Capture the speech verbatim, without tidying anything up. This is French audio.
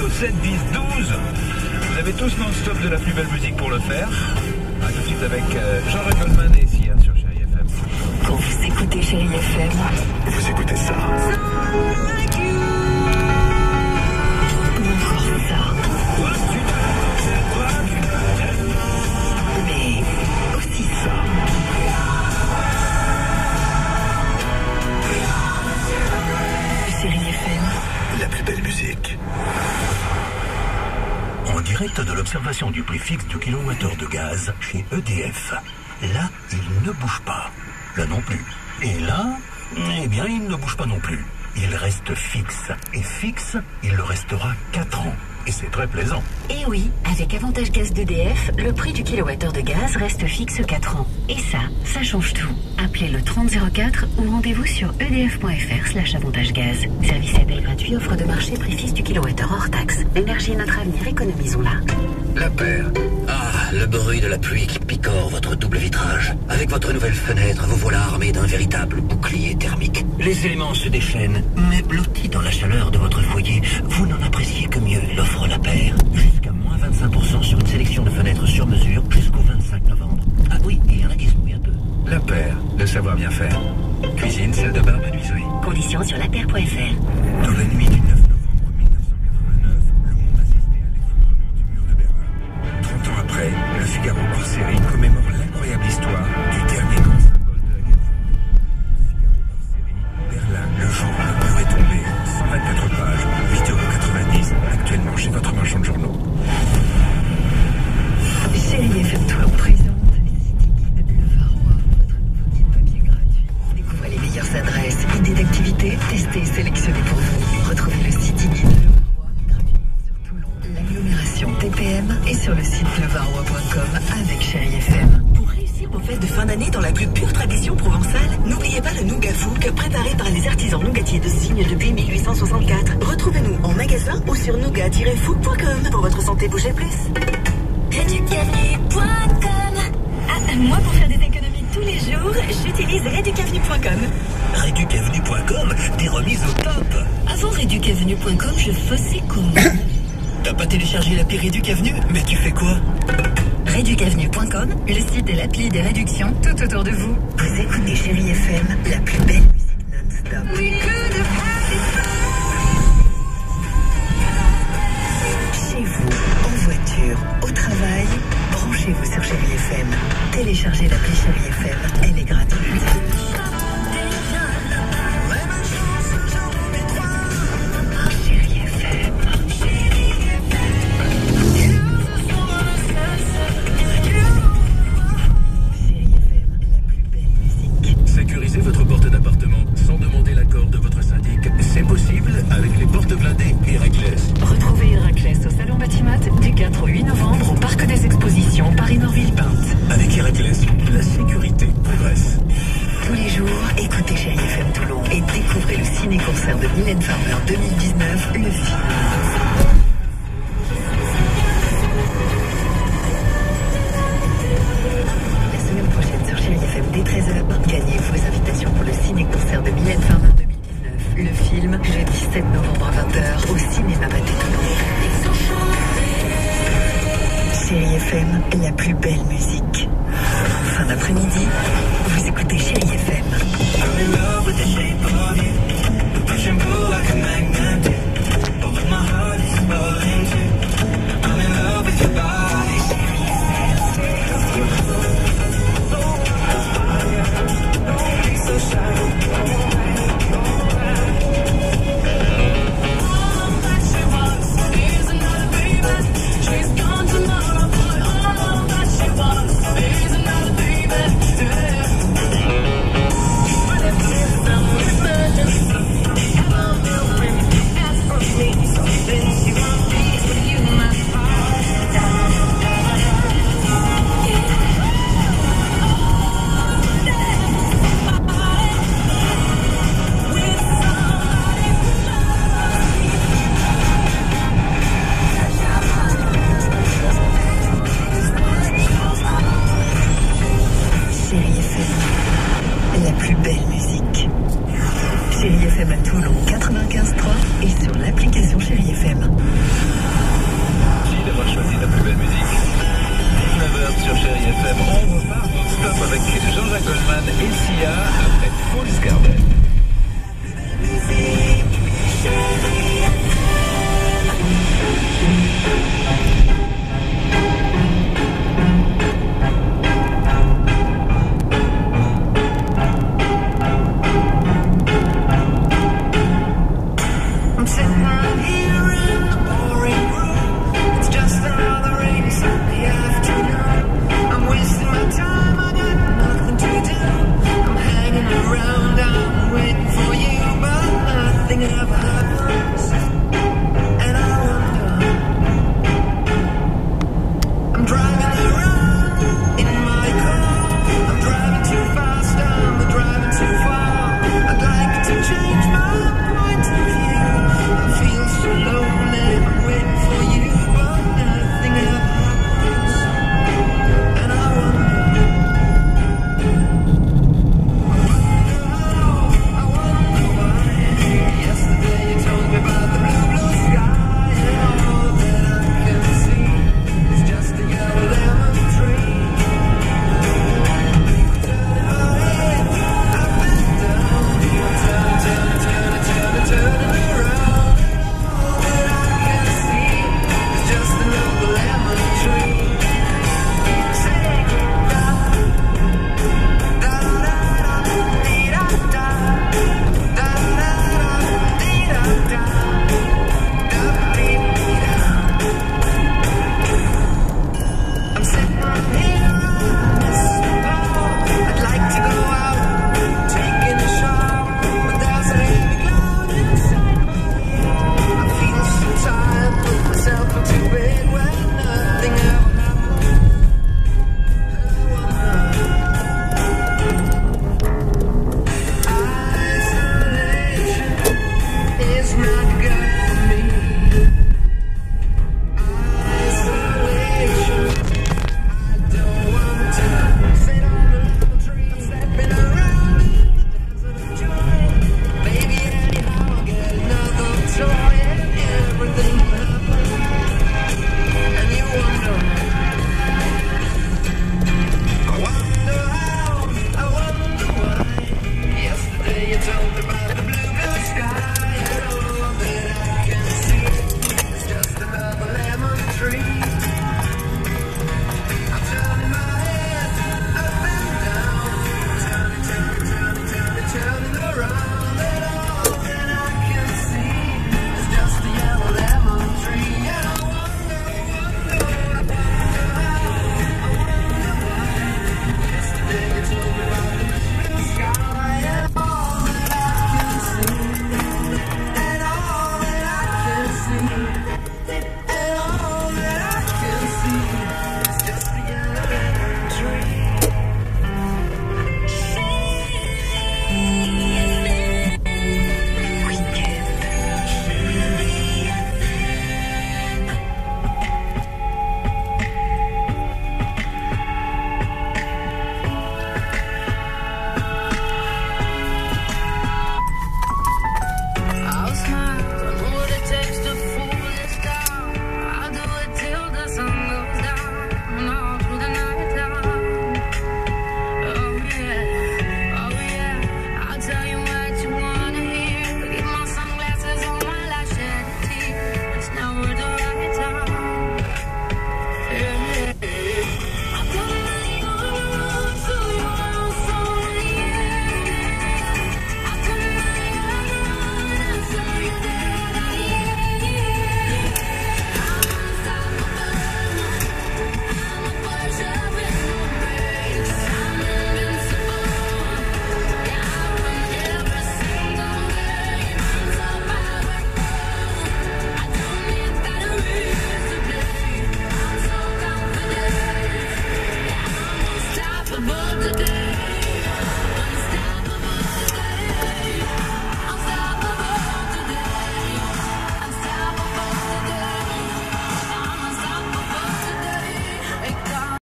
sept, dix, douze. Vous avez tous non-stop de la plus belle musique pour le faire. A tout de suite avec euh, Jean-Jacques Goldman et Sia sur Chérie F M. Quand vous écoutez Chérie F M, vous écoutez ça. ou encore ça. Mais aussi ça. Chérie F M, La plus belle musique. En direct de l'observation du prix fixe du kilowattheure de gaz chez E D F. Là, il ne bouge pas. Là non plus. Et là, eh bien, il ne bouge pas non plus. Il reste fixe. Et fixe, il le restera quatre ans. Et c'est très plaisant. Et oui, avec Avantage Gaz d'E D F, le prix du kilowattheure de gaz reste fixe quatre ans. Et ça, ça change tout. Appelez le trente zéro quatre ou rendez-vous sur edf.fr slash avantage gaz. Service et appel gratuit, offre de marché, prix fixe du kilowattheure hors taxe. L'énergie est notre avenir, économisons-la. La paire. Ah, le bruit de la pluie qui picore votre double vitrage. Avec votre nouvelle fenêtre, vous voilà armé d'un véritable bouclier thermique. Les éléments se déchaînent, mais blottis dans la chaleur de votre foyer, vous n'en appréciez que mieux l'offre La Paire. Jusqu'à moins vingt-cinq pour cent sur une sélection de fenêtres sur mesure jusqu'au vingt-cinq novembre. Ah oui, il y en a qui se mouillent un peu. La paire, le savoir bien faire. Cuisine, salle de bain, menuiserie. Conditions sur la paire point F R. Dans la nuit du neuf novembre mille neuf cent quatre-vingt-neuf, le monde assistait à l'effondrement du mur de Berlin. trente ans après, le Figaro hors série commémore l'incroyable histoire du dernier grand symbole de la guerre froide. Figaro hors série, Berlin, le jour où le mur est tombé. cent vingt-quatre pages, huit euros quatre-vingt-dix, actuellement chez votre marchand de journaux. Chérie F M Toulon présente City Guide Le Varrois, votre nouveau guide papier gratuit. Découvrez les meilleures adresses, idées d'activités, testées et sélectionnées pour vous. Retrouvez le City Guide Le Varrois gratuitement sur Toulon. L'agglomération T P M est sur le site levarrois point com avec Chérie F M. Pour réussir vos fêtes de fin d'année dans la plus pure tradition provençale, n'oubliez pas le Nougat Fouque préparé par les artisans nougatiers de Signe depuis mille huit cent soixante-quatre. Retrouvez-nous en magasin ou sur nougat tiret fouque point com. Pour votre santé, bougez plus. Réducavenue point com. Ah, moi pour faire des économies tous les jours, j'utilise réducavenue point com. Réducavenue point com, des remises au top. Avant réducavenue point com, je faisais comment? T'as pas téléchargé l'appli Réducavenue? Mais tu fais quoi? réducavenue point com, le site et l'appli des réductions tout autour de vous. Vous écoutez Chérie F M, la plus belle musique non-stop. Chez vous, en voiture, au travail, branchez-vous sur Chérie F M. Téléchargez l'appli Chérie F M, elle est gratuite. Chérie F M. Sécurisez votre porte d'appartement sans demander l'accord de votre syndic. C'est possible avec les portes blindées Héraclès. Retrouvez Héraclès au Salon Batimat du quatre au huit novembre au Parc des Expositions Paris-Nord-Ville-Pinte. Avec Héraclès, la sécurité progresse. Tous les jours, écoutez Chérie F M Toulon et découvrez le ciné-concert de Mylène Farmer deux mille dix-neuf, le film. La semaine prochaine sur Chérie F M dès treize heures, gagnez vos invitations pour le ciné-concert de Mylène Farmer deux mille dix-neuf, le film, jeudi sept novembre à vingt heures au cinéma Pathé Toulon. Chérie F M, la plus belle musique. En fin d'après-midi, vous écoutez Chérie F M.